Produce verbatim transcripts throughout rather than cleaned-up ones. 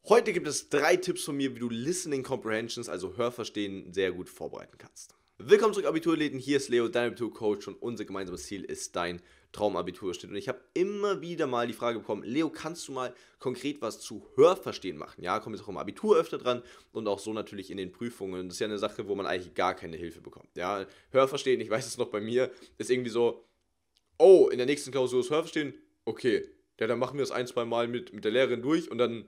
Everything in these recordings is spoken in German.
Heute gibt es drei Tipps von mir, wie du Listening Comprehensions, also Hörverstehen, sehr gut vorbereiten kannst. Willkommen zurück, Abiturathleten. Hier ist Leo, dein Abiturcoach, und unser gemeinsames Ziel ist dein Traumabiturschnitt. Und ich habe immer wieder mal die Frage bekommen: Leo, kannst du mal konkret was zu Hörverstehen machen? Ja, kommt jetzt auch im Abitur öfter dran und auch so natürlich in den Prüfungen. Das ist ja eine Sache, wo man eigentlich gar keine Hilfe bekommt. Ja, Hörverstehen, ich weiß es noch bei mir, ist irgendwie so: Oh, in der nächsten Klausur ist Hörverstehen, okay, ja, dann machen wir es ein, zwei Mal mit, mit der Lehrerin durch und dann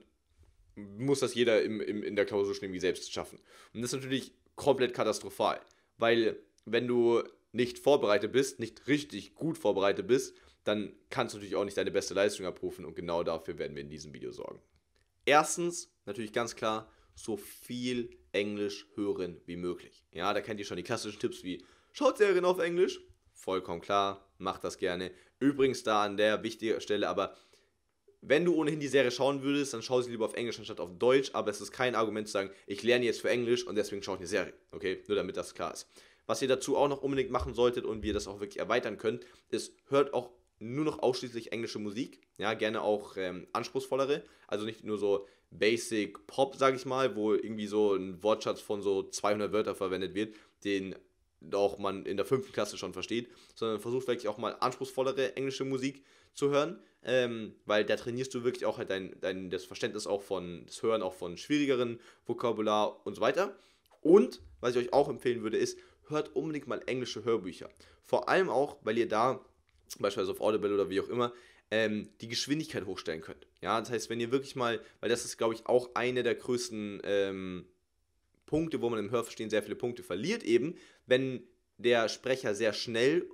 muss das jeder im, im, in der Klausur schon irgendwie selbst schaffen. Und das ist natürlich komplett katastrophal, weil wenn du nicht vorbereitet bist, nicht richtig gut vorbereitet bist, dann kannst du natürlich auch nicht deine beste Leistung abrufen, und genau dafür werden wir in diesem Video sorgen. Erstens, natürlich ganz klar, so viel Englisch hören wie möglich. Ja, da kennt ihr schon die klassischen Tipps wie: Schaut Serien auf Englisch. Vollkommen klar, macht das gerne. Übrigens da an der wichtigen Stelle aber: Wenn du ohnehin die Serie schauen würdest, dann schau sie lieber auf Englisch anstatt auf Deutsch, aber es ist kein Argument zu sagen, ich lerne jetzt für Englisch und deswegen schaue ich eine Serie, okay? Nur damit das klar ist. Was ihr dazu auch noch unbedingt machen solltet und wie ihr das auch wirklich erweitern könnt, ist: Hört auch nur noch ausschließlich englische Musik, ja, gerne auch ähm, anspruchsvollere, also nicht nur so Basic Pop, sag ich mal, wo irgendwie so ein Wortschatz von so zweihundert Wörter verwendet wird, den auch man in der fünften Klasse schon versteht, sondern versucht wirklich auch mal anspruchsvollere englische Musik zu hören, ähm, weil da trainierst du wirklich auch halt dein, dein, das Verständnis auch von, das Hören auch von schwierigeren Vokabular und so weiter. Und was ich euch auch empfehlen würde, ist: Hört unbedingt mal englische Hörbücher. Vor allem auch, weil ihr da, beispielsweise auf Audible oder wie auch immer, ähm, die Geschwindigkeit hochstellen könnt. Ja, das heißt, wenn ihr wirklich mal, weil das ist, glaube ich, auch eine der größten ähm, Punkte, wo man im Hörverstehen sehr viele Punkte verliert, eben, wenn der Sprecher sehr schnell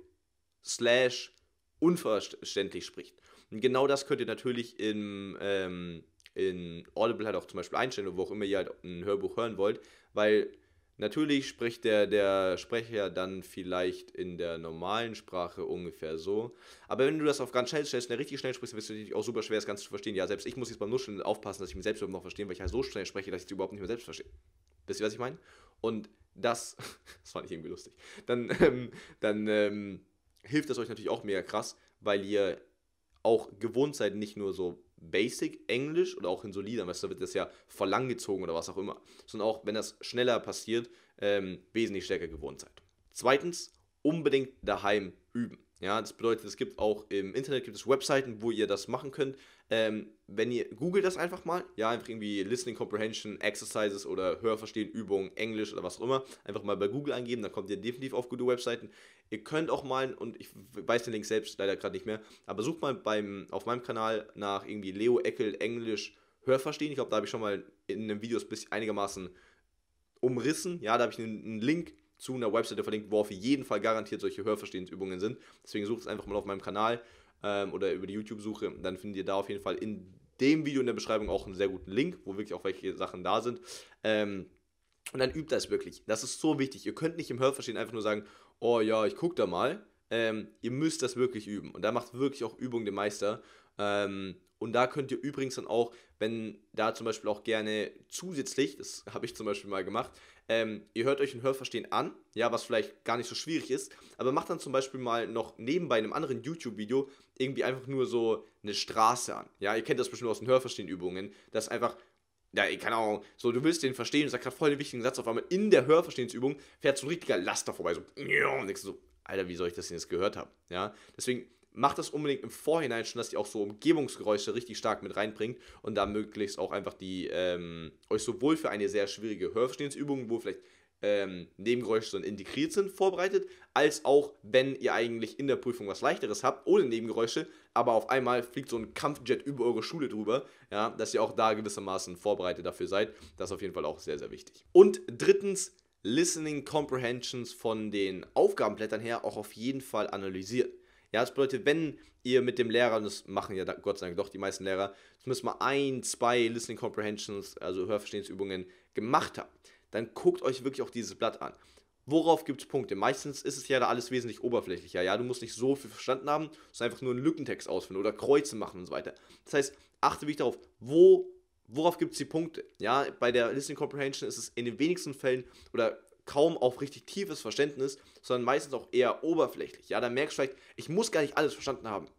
slash unverständlich spricht. Und genau das könnt ihr natürlich in, ähm, in Audible halt auch zum Beispiel einstellen, oder wo auch immer ihr halt ein Hörbuch hören wollt, weil natürlich spricht der, der Sprecher dann vielleicht in der normalen Sprache ungefähr so, aber wenn du das auf ganz schnell stellst, wenn du richtig schnell sprichst, dann wird es natürlich auch super schwer, das Ganze zu verstehen. Ja, selbst ich muss jetzt beim Nuscheln aufpassen, dass ich mich selbst überhaupt noch verstehe, weil ich halt so schnell spreche, dass ich es überhaupt nicht mehr selbst verstehe. Wisst ihr, was ich meine? Und das, das fand ich irgendwie lustig. Dann, ähm, dann ähm, hilft das euch natürlich auch mega krass, weil ihr auch gewohnt seid, nicht nur so Basic Englisch oder auch in solidem, weißt du, da wird das ja verlang gezogen oder was auch immer, sondern auch, wenn das schneller passiert, ähm, wesentlich stärker gewohnt seid. Zweitens, unbedingt daheim üben. Ja, das bedeutet, es gibt auch im Internet gibt es Webseiten, wo ihr das machen könnt. Ähm, wenn ihr googelt das einfach mal, ja, einfach irgendwie Listening Comprehension Exercises oder Hörverstehen Übungen Englisch oder was auch immer, einfach mal bei Google eingeben, dann kommt ihr definitiv auf gute Webseiten. Ihr könnt auch mal, und ich weiß den Link selbst leider gerade nicht mehr, aber sucht mal beim, auf meinem Kanal nach irgendwie Leo Eckel Englisch Hörverstehen. Ich glaube, da habe ich schon mal in einem Video ein bisschen einigermaßen umrissen. Ja, da habe ich einen, einen Link zu einer Webseite verlinkt, wo auf jeden Fall garantiert solche Hörverstehensübungen sind. Deswegen sucht es einfach mal auf meinem Kanal ähm, oder über die YouTube-Suche. Dann findet ihr da auf jeden Fall in dem Video in der Beschreibung auch einen sehr guten Link, wo wirklich auch welche Sachen da sind. Ähm, und dann übt das wirklich. Das ist so wichtig. Ihr könnt nicht im Hörverstehen einfach nur sagen: Oh ja, ich guck da mal. Ähm, ihr müsst das wirklich üben. Und da macht wirklich auch Übung den Meister. Ähm, und da könnt ihr übrigens dann auch, wenn da zum Beispiel auch gerne zusätzlich, das habe ich zum Beispiel mal gemacht, ähm, ihr hört euch ein Hörverstehen an, ja, was vielleicht gar nicht so schwierig ist, aber macht dann zum Beispiel mal noch nebenbei einem anderen YouTube-Video irgendwie einfach nur so eine Straße an. Ja, ihr kennt das bestimmt aus den Hörverstehen-Übungen, dass einfach, ja, keine Ahnung, so, du willst den verstehen, du sagst gerade voll den wichtigen Satz, auf einmal in der Hörverstehensübung fährt so ein richtiger Laster vorbei, so, und denkst du so: Alter, wie soll ich das denn jetzt gehört haben? Ja, deswegen macht das unbedingt im Vorhinein schon, dass ihr auch so Umgebungsgeräusche richtig stark mit reinbringt und da möglichst auch einfach die, ähm, euch sowohl für eine sehr schwierige Hörverstehensübung, wo vielleicht ähm, Nebengeräusche dann integriert sind, vorbereitet, als auch, wenn ihr eigentlich in der Prüfung was Leichteres habt, ohne Nebengeräusche, aber auf einmal fliegt so ein Kampfjet über eure Schule drüber, ja, dass ihr auch da gewissermaßen vorbereitet dafür seid. Das ist auf jeden Fall auch sehr, sehr wichtig. Und drittens, Listening Comprehensions von den Aufgabenblättern her auch auf jeden Fall analysieren. Ja, das bedeutet, wenn ihr mit dem Lehrer, und das machen ja Gott sei Dank doch die meisten Lehrer, zumindest mal ein, zwei Listening Comprehensions, also Hörverstehensübungen gemacht habt, dann guckt euch wirklich auch dieses Blatt an. Worauf gibt es Punkte? Meistens ist es ja da alles wesentlich oberflächlicher. Ja, du musst nicht so viel verstanden haben, sondern einfach nur einen Lückentext ausfinden oder Kreuze machen und so weiter. Das heißt, achte wirklich darauf, wo, worauf gibt es die Punkte? Ja, bei der Listening Comprehension ist es in den wenigsten Fällen oder kaum auf richtig tiefes Verständnis, sondern meistens auch eher oberflächlich. Ja, da merkst du vielleicht, ich muss gar nicht alles verstanden haben.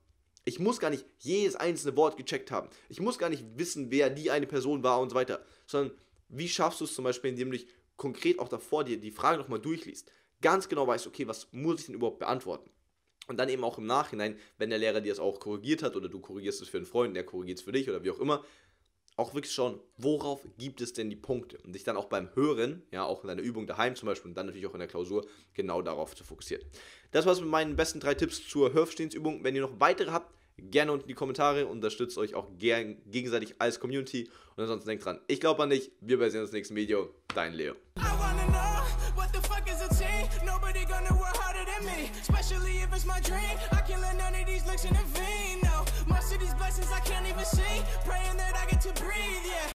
Ich muss gar nicht jedes einzelne Wort gecheckt haben. Ich muss gar nicht wissen, wer die eine Person war und so weiter. Sondern wie schaffst du es zum Beispiel, indem du dich konkret auch davor dir die Frage nochmal durchliest. Ganz genau weißt, okay, was muss ich denn überhaupt beantworten? Und dann eben auch im Nachhinein, wenn der Lehrer dir das auch korrigiert hat oder du korrigierst es für einen Freund, der korrigiert es für dich oder wie auch immer, auch wirklich schauen, worauf gibt es denn die Punkte? Und dich dann auch beim Hören, ja, auch in deiner Übung daheim zum Beispiel und dann natürlich auch in der Klausur, genau darauf zu fokussieren. Das war's mit meinen besten drei Tipps zur Hörverstehensübung. Wenn ihr noch weitere habt, gerne unten in die Kommentare, unterstützt euch auch gern gegenseitig als Community. Und ansonsten denkt dran, ich glaube an dich, wir sehen uns im nächsten Video. Dein Leo. Especially if it's my dream, I can't let none of these looks intervene. No, most of these blessings I can't even see. Praying that I get to breathe, yeah.